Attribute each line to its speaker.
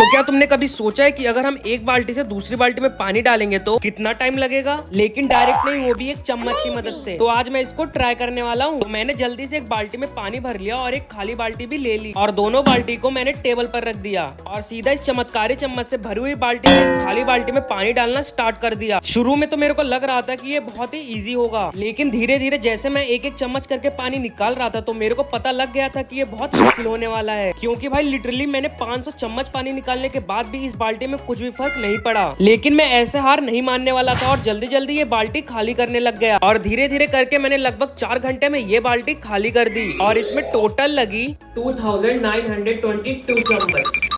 Speaker 1: तो क्या तुमने कभी सोचा है कि अगर हम एक बाल्टी से दूसरी बाल्टी में पानी डालेंगे तो कितना टाइम लगेगा? लेकिन डायरेक्ट नहीं, वो भी एक चम्मच की मदद से। तो आज मैं इसको ट्राई करने वाला हूँ। तो मैंने जल्दी से एक बाल्टी में पानी भर लिया और एक खाली बाल्टी भी ले ली और दोनों बाल्टी को मैंने टेबल पर रख दिया और सीधा इस चमत्कारी चम्मच से भरी हुई बाल्टी में इस खाली बाल्टी में पानी डालना स्टार्ट कर दिया। शुरू में तो मेरे को लग रहा था कि ये बहुत ही इजी होगा, लेकिन धीरे धीरे जैसे मैं एक एक चम्मच करके पानी निकाल रहा था तो मेरे को पता लग गया था कि ये बहुत मुश्किल होने वाला है, क्योंकि भाई लिटरली मैंने 500 चम्मच पानी निकालने के बाद भी इस बाल्टी में कुछ भी फर्क नहीं पड़ा। लेकिन मैं ऐसे हार नहीं मानने वाला था और जल्दी जल्दी ये बाल्टी खाली करने लग गया और धीरे धीरे करके मैंने लगभग 4 घंटे में ये बाल्टी खाली कर दी और इसमें टोटल लगी 2922 चम्मच।